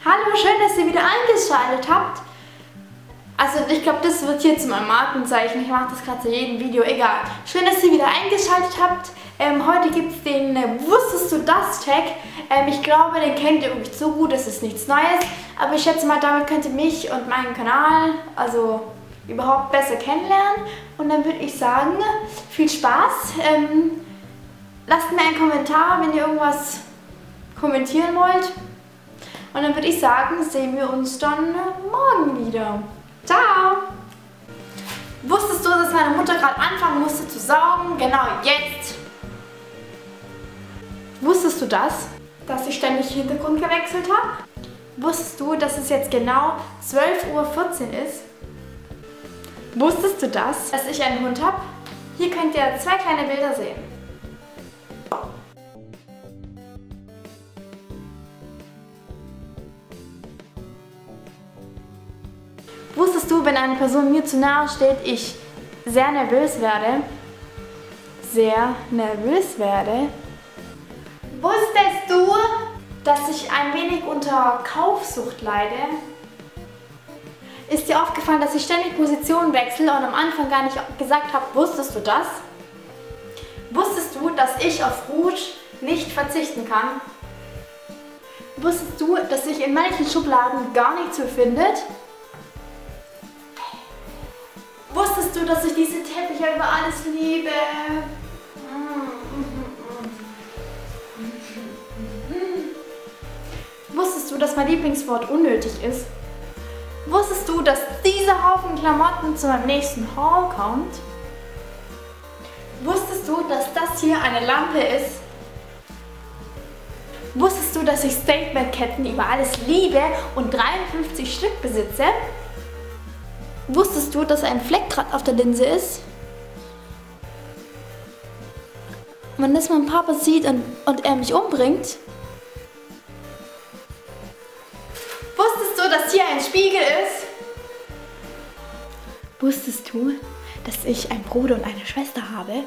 Hallo, schön, dass ihr wieder eingeschaltet habt. Also ich glaube, das wird jetzt mein Markenzeichen. Ich mache das gerade zu jedem Video, egal. Schön, dass ihr wieder eingeschaltet habt. Heute gibt es den Wusstest du das Tag. Ich glaube, den kennt ihr irgendwie so gut, das ist nichts Neues. Aber ich schätze mal, damit könnt ihr mich und meinen Kanal also überhaupt besser kennenlernen. Und dann würde ich sagen, viel Spaß. Lasst mir einen Kommentar, wenn ihr irgendwas kommentieren wollt. Und dann würde ich sagen, sehen wir uns dann morgen wieder. Ciao! Wusstest du, dass meine Mutter gerade anfangen musste zu saugen? Genau jetzt! Wusstest du das? Dass ich ständig den Hintergrund gewechselt habe? Wusstest du, dass es jetzt genau 12:14 Uhr ist? Wusstest du das? Dass ich einen Hund habe? Hier könnt ihr zwei kleine Bilder sehen. Wusstest du, wenn eine Person mir zu nahe steht, ich sehr nervös werde? Sehr nervös werde? Wusstest du, dass ich ein wenig unter Kaufsucht leide? Ist dir aufgefallen, dass ich ständig Positionen wechsle und am Anfang gar nicht gesagt habe, wusstest du das? Wusstest du, dass ich auf Rouge nicht verzichten kann? Wusstest du, dass sich in manchen Schubladen gar nichts befindet? Wusstest du, dass ich diese Teppiche über alles liebe? Wusstest du, dass mein Lieblingswort unnötig ist? Wusstest du, dass dieser Haufen Klamotten zu meinem nächsten Haul kommt? Wusstest du, dass das hier eine Lampe ist? Wusstest du, dass ich Statement-Ketten über alles liebe und 53 Stück besitze? Wusstest du, dass ein Fleck gerade auf der Linse ist? Wenn das mein Papa sieht und er mich umbringt? Wusstest du, dass hier ein Spiegel ist? Wusstest du, dass ich einen Bruder und eine Schwester habe?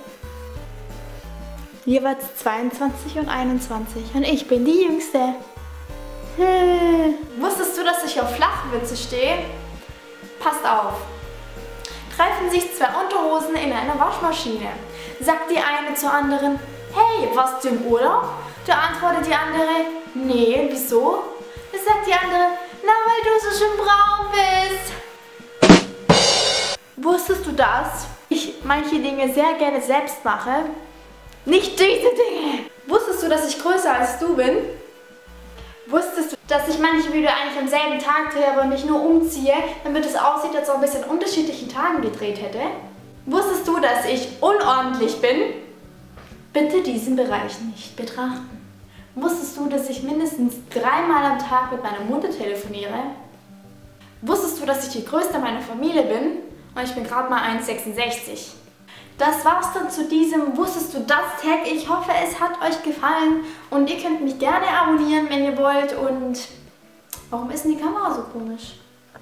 Jeweils 22 und 21 und ich bin die Jüngste. Wusstest du, dass ich auf Flachwitze stehe? Passt auf. Treffen sich zwei Unterhosen in einer Waschmaschine. Sagt die eine zur anderen, hey, warst du im Urlaub? Da antwortet die andere, nee, wieso? Da sagt die andere, na, weil du so schön braun bist. Wusstest du das? Ich manche Dinge sehr gerne selbst mache. Nicht diese Dinge. Wusstest du, dass ich größer als du bin? Wusstest du, dass ich manche Videos eigentlich am selben Tag drehe, aber nicht nur umziehe, damit es aussieht, als ob ich es an unterschiedlichen Tagen gedreht hätte? Wusstest du, dass ich unordentlich bin? Bitte diesen Bereich nicht betrachten. Wusstest du, dass ich mindestens 3-mal am Tag mit meiner Mutter telefoniere? Wusstest du, dass ich die Größte meiner Familie bin? Und ich bin gerade mal 1,66. Das war's dann zu diesem Wusstest du das Tag. Ich hoffe, es hat euch gefallen und ihr könnt mich gerne abonnieren, wenn ihr wollt. Und warum ist denn die Kamera so komisch?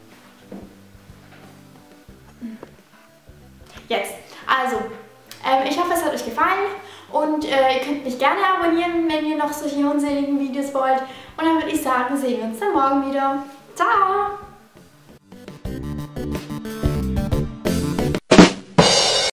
Jetzt, also, ich hoffe, es hat euch gefallen und ihr könnt mich gerne abonnieren, wenn ihr noch solche unseligen Videos wollt. Und dann würde ich sagen, sehen wir uns dann morgen wieder. Ciao!